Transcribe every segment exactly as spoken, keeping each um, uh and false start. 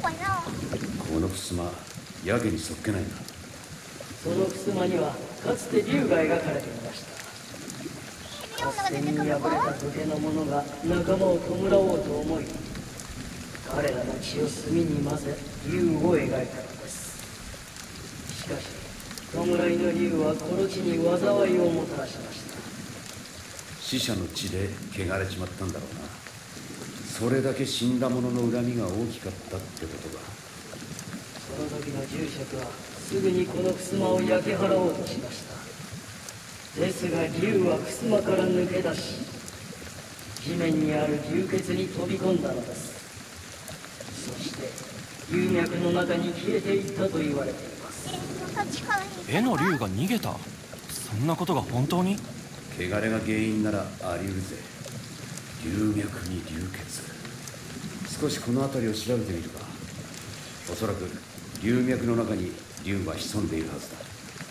この襖、やけにそっけないな。 その襖にはかつて竜が描かれていました。合戦に敗れた土手の者が仲間を弔おうと思い、彼らの血を炭に混ぜ竜を描いたのです。しかし弔いの竜はこの地に災いをもたらしました。 死者の血で汚れちまったんだろうな。それだけ死んだ者の恨みが大きかったってことだ。 その時の住職はすぐにこの襖を焼き払おうとしました。ですが竜は襖から抜け出し、地面にある流血に飛び込んだのです。そして龍脈の中に消えていったと言われています。 絵の竜が逃げた？そんなことが本当に？ 汚れが原因ならあり得るぜ。龍脈に流血。少しこの辺りを調べてみるか。おそらく龍脈の中に龍は潜んでいるはずだ。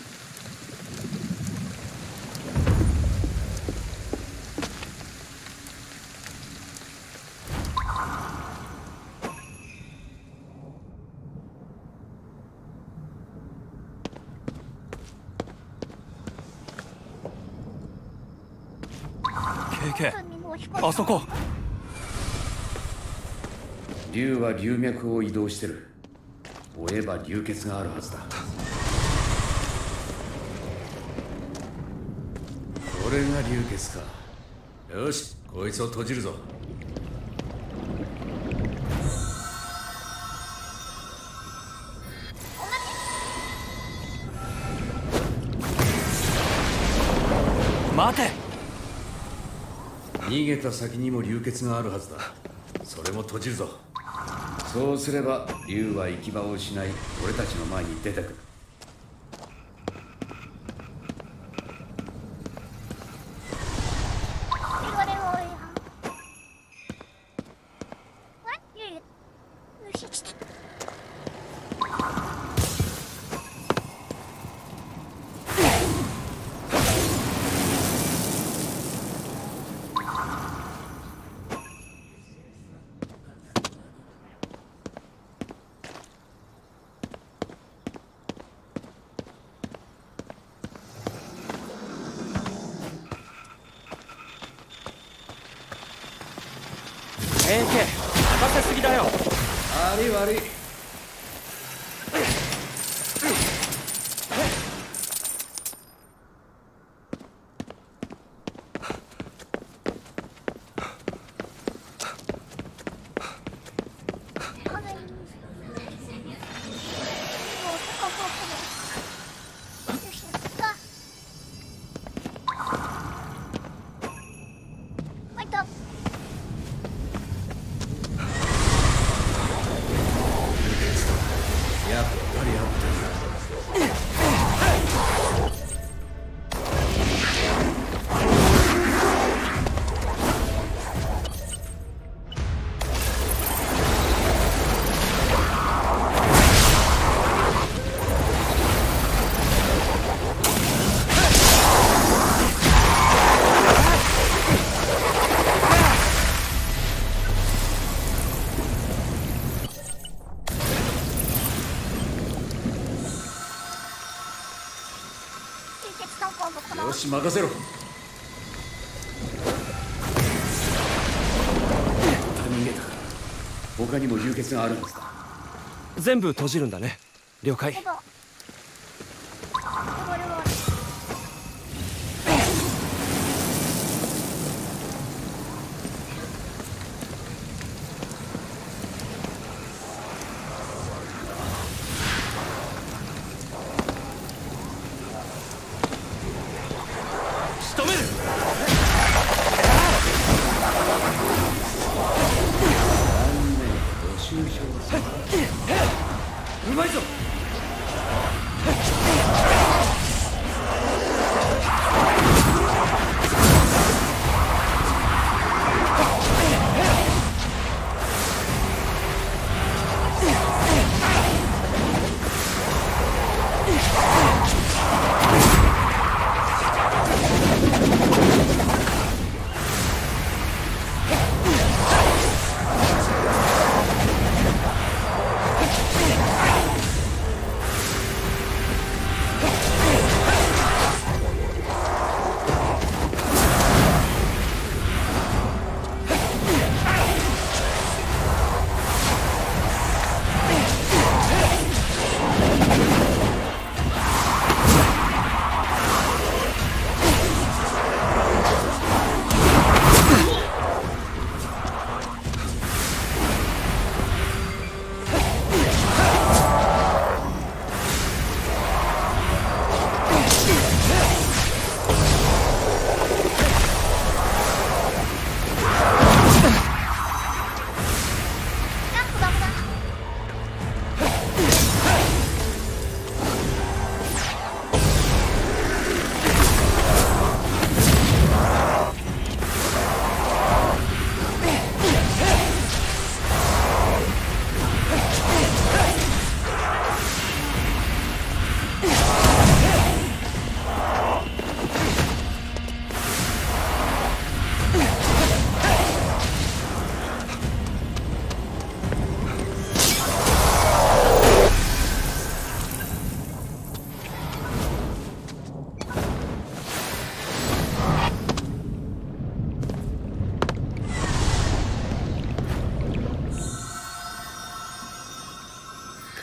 ケイケイ、あそこ。 龍は龍脈を移動してる。追えば流血があるはずだ。これが流血か。よし、こいつを閉じるぞ。 待て。 逃げた先にも流血があるはずだ。それも閉じるぞ。そうすれば竜は行き場を失い、俺たちの前に出てくる。 ケイケイ、任せすぎだよ。 悪い悪い。やっぱりあったんだ。よし、任せろ。逃げた。他にも流血があるはずだ。 全部閉じるんだね。了解。仕留める。うまいぞ。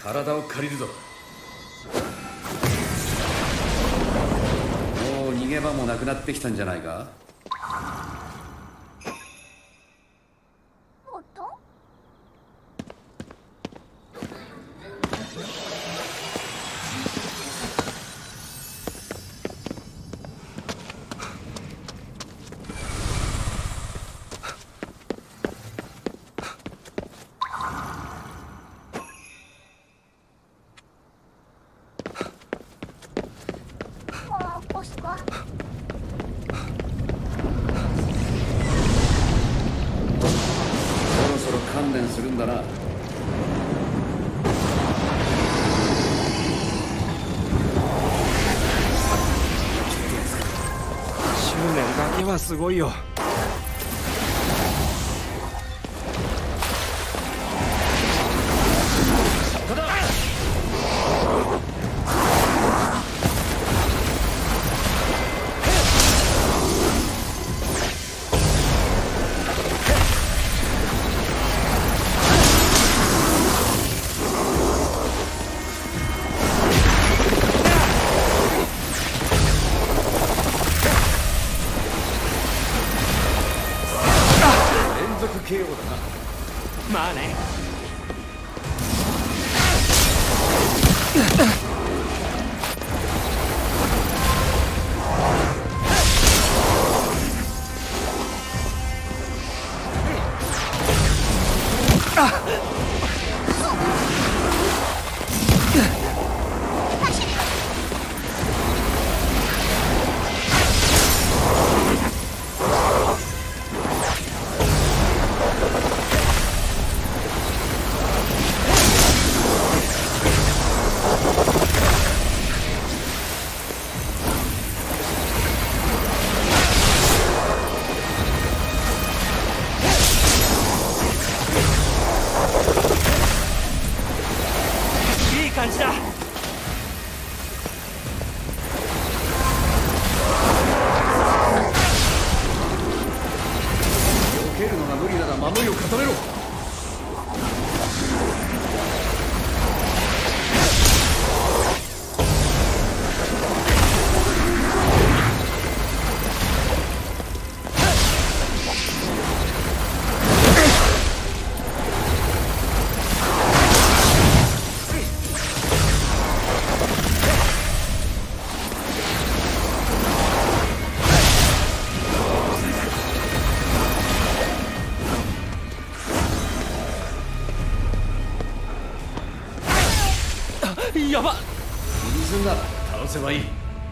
体を借りるぞ。もう逃げ場もなくなってきたんじゃないか。 おっと、もうポストはそろそろ観念するんだな。 執念だけはすごいよ。 連続 ケーオー だな。 まあね。いい感じだ。 避けるのが無理なら守りを固めろ。 やばっ。 気にすんな。倒せばいい。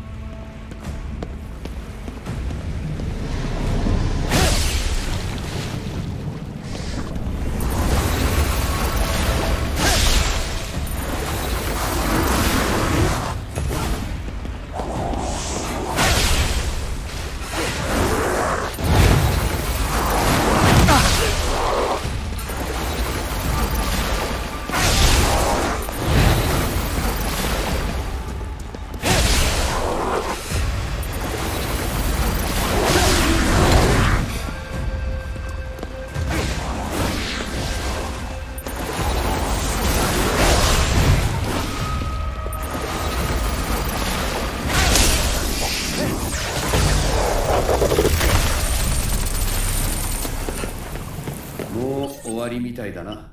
もう終わりみたいだな。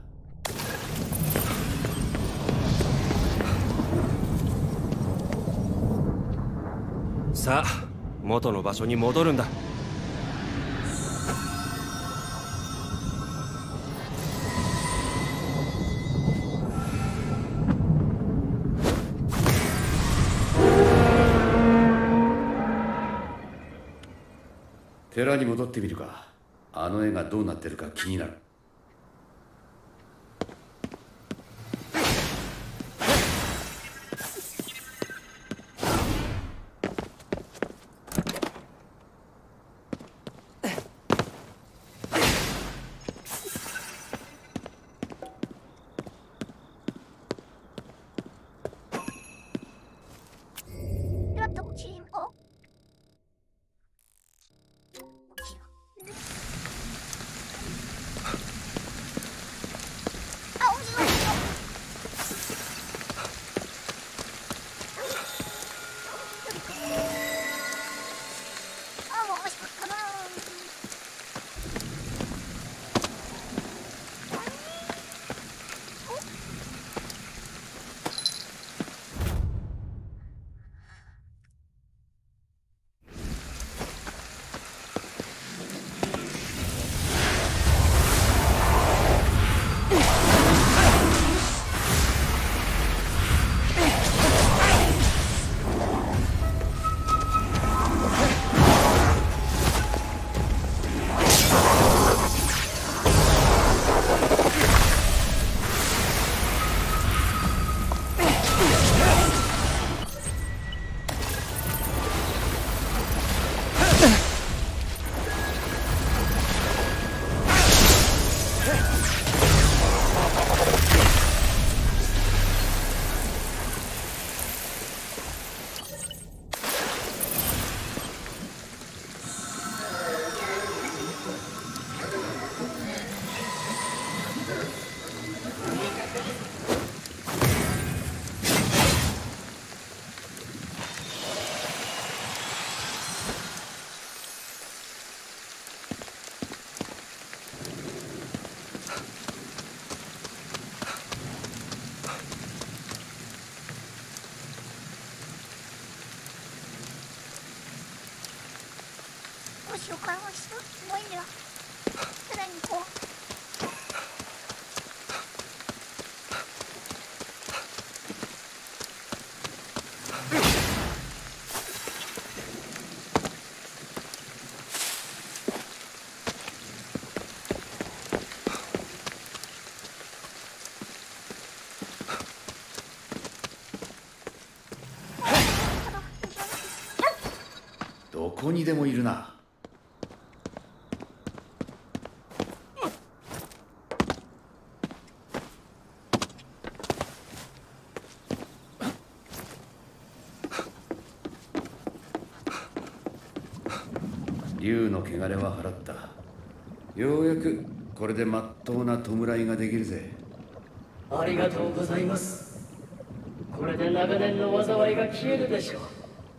さあ元の場所に戻るんだ。 寺に戻ってみるか。あの絵がどうなってるか気になる。 すごいんだよ。すでにこうどこにでもいるな。竜の汚れは払った。ようやくこれでまっとうな弔いができるぜ。 ありがとうございます。これで長年の災いが消えるでしょう。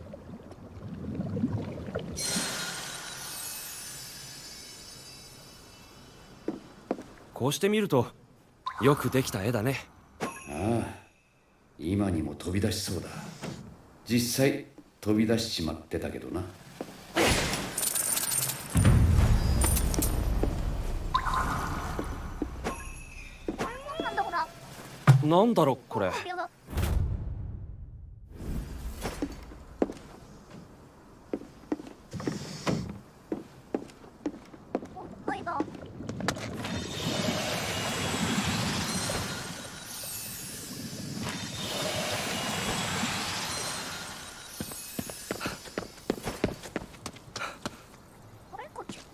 こうして見るとよくできた絵だね。 ああ、今にも飛び出しそうだ。実際飛び出しちまってたけどな。 なんだこら。 なんだろこれ。 やば。お、はいだ。あれこっち。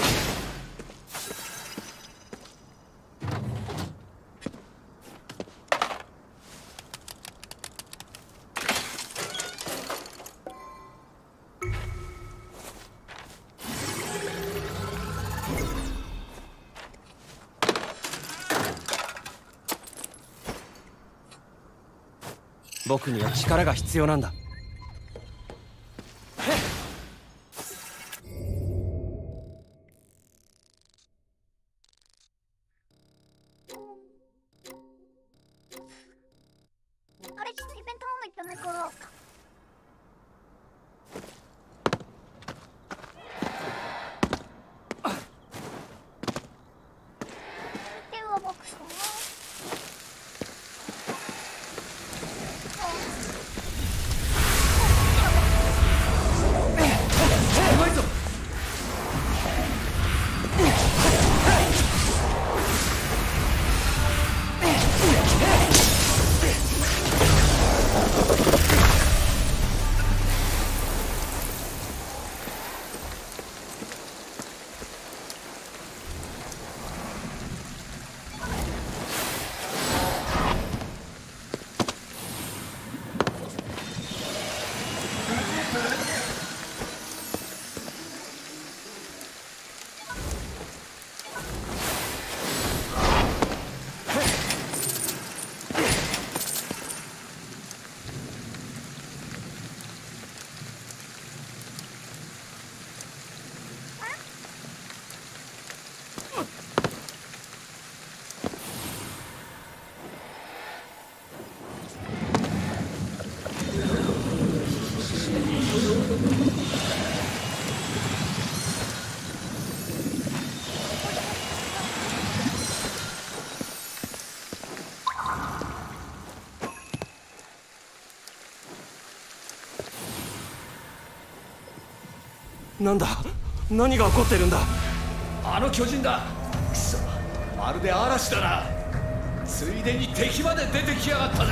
僕には力が必要なんだ。 あれちょっとイベントなんだけどないから。電話ボックスかな。 うまいぞ。 なんだ、何が起こってるんだ。 あの巨人だ。くそ、まるで嵐だな。ついでに敵まで出てきやがったぜ。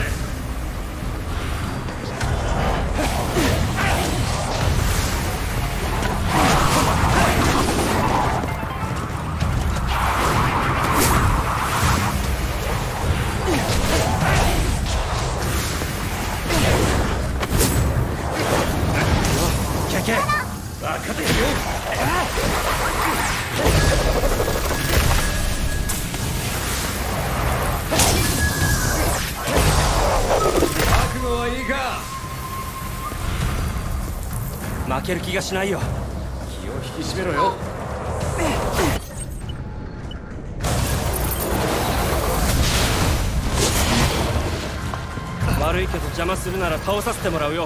けけ、 分かってるよ。覚悟はいいか。 負ける気がしないよ。 気を引き締めろよ。 悪いけど邪魔するなら倒させてもらうよ。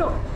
ト